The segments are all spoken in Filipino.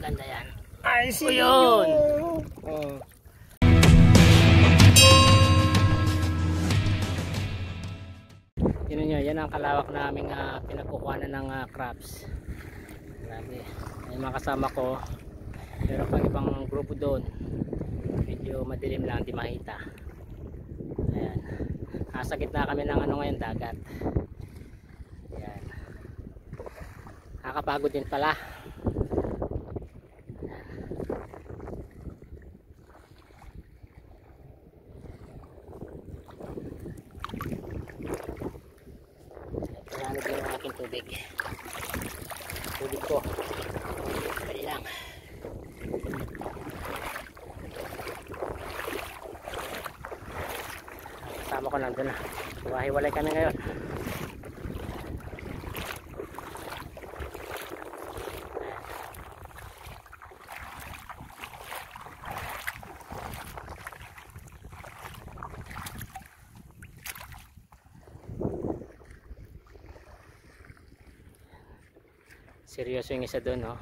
Maganda yan. I see you. Oh. Tingnan nyo, yan ang kalawak na aming pinagkukuhanan ng crabs. Grabe. May mga kasama ko. Pero pang ibang grupo doon, medyo madilim lang, di makita. Ayan. Nasa gitna kami ng ano ngayon, dagat. Ayan. Nakakapagod din pala. Pinanod yung aking tubig. Tubig ko. Dali lang. Kasama ko nandun na. Hiwalay kami ngayon. Seryoso yung isa doon, no?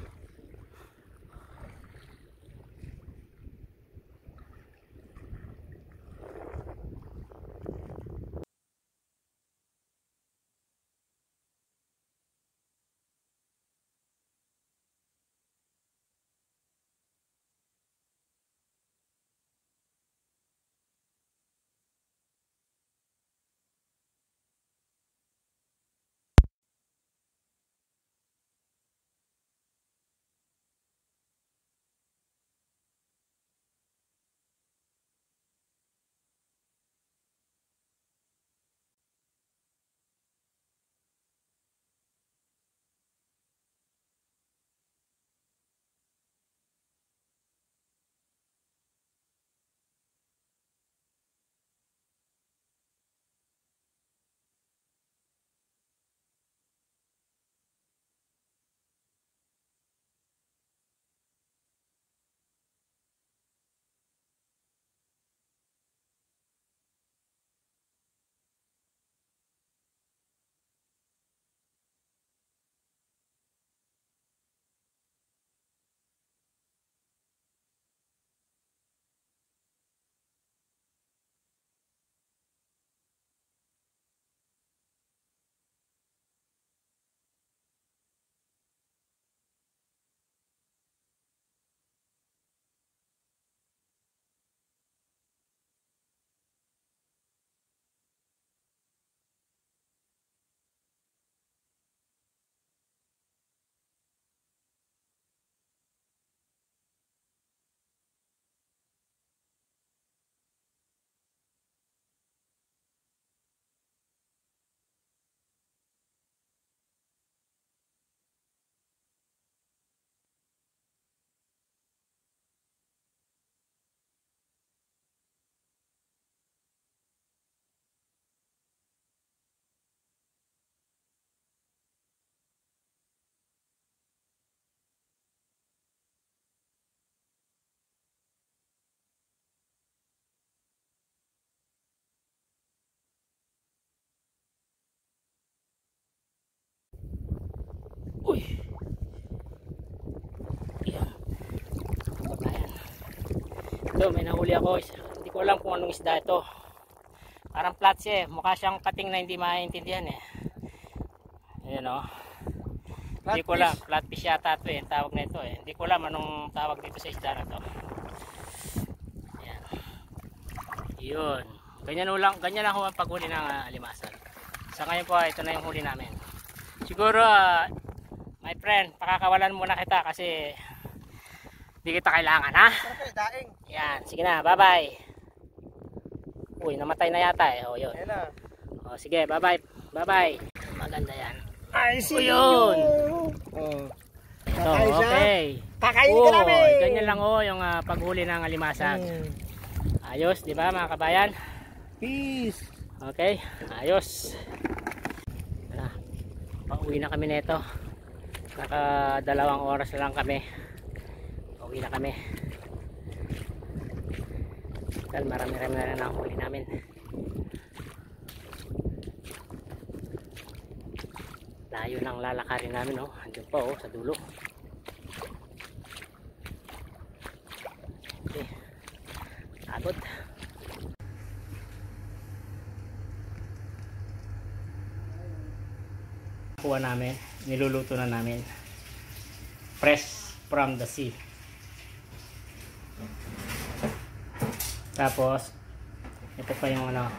Uy! Yan. Ayan. Ito, may nahuli ako. Hindi ko alam kung anong isda ito. Parang flats eh. Mukha siyang kating na hindi maintindihan eh. Ayan o. Hindi ko alam. Flatfish yata ito eh. Tawag na ito eh. Hindi ko alam anong tawag dito sa isda na ito. Ayan. Yun. Ganyan lang ho ang paghuli ng alimasan. Sa ngayon po, ito na yung huli namin. Siguro, my friend, pakakawalan muna kita kasi hindi kita kailangan, ha? Yan, sige na, bye-bye. Uy, namatay na yata eh. O, yun. O, sige, bye-bye. Bye-bye. Maganda yan. I see you. Yun. Oh. Ito, okay. Kakain ka namin. Ganyan lang yung paghuli ng alimasag. Ayos, di ba mga kabayan? Peace. Okay, ayos. Pauwi na kami nito. Naka 2 oras na lang kami. Pauwi na kami. Dahil marami-rami na lang huli namin. Layo ng lalakarin namin, oh. Andiyan pa, oh, sa dulo. nakuha namin. Niluluto na namin. Fresh from the sea. Tapos, ito pa yung ano.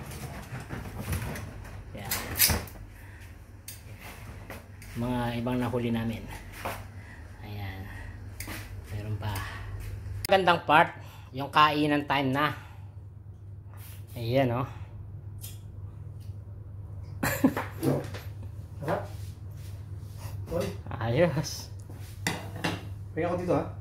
Yan. Mga ibang nahuli namin. Ayan. Meron pa. Magandang part, yung kainan time na. Ayan, oh. Ayos. Kaya ako dito ha.